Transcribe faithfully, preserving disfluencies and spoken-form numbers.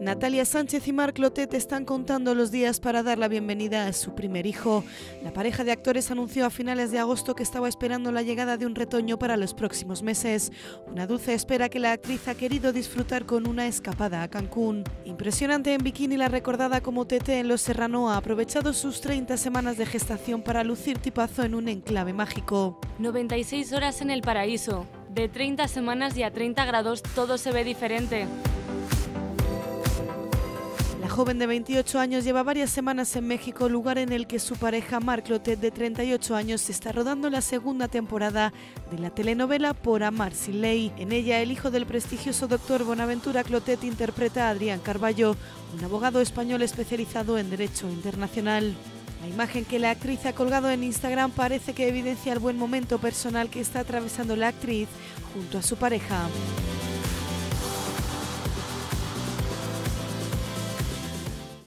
Natalia Sánchez y Marc Clotet están contando los días para dar la bienvenida a su primer hijo. La pareja de actores anunció a finales de agosto que estaba esperando la llegada de un retoño para los próximos meses. Una dulce espera que la actriz ha querido disfrutar con una escapada a Cancún. Impresionante en bikini, la recordada como Tete en Los Serrano ha aprovechado sus treinta semanas de gestación para lucir tipazo en un enclave mágico. noventa y seis horas en el paraíso. De treinta semanas y a treinta grados todo se ve diferente. La joven de veintiocho años lleva varias semanas en México, lugar en el que su pareja Marc Clotet, de treinta y ocho años, está rodando la segunda temporada de la telenovela Por amar sin ley. En ella, el hijo del prestigioso doctor Bonaventura Clotet interpreta a Adrián Carballo, un abogado español especializado en Derecho Internacional. La imagen que la actriz ha colgado en Instagram parece que evidencia el buen momento personal que está atravesando la actriz junto a su pareja.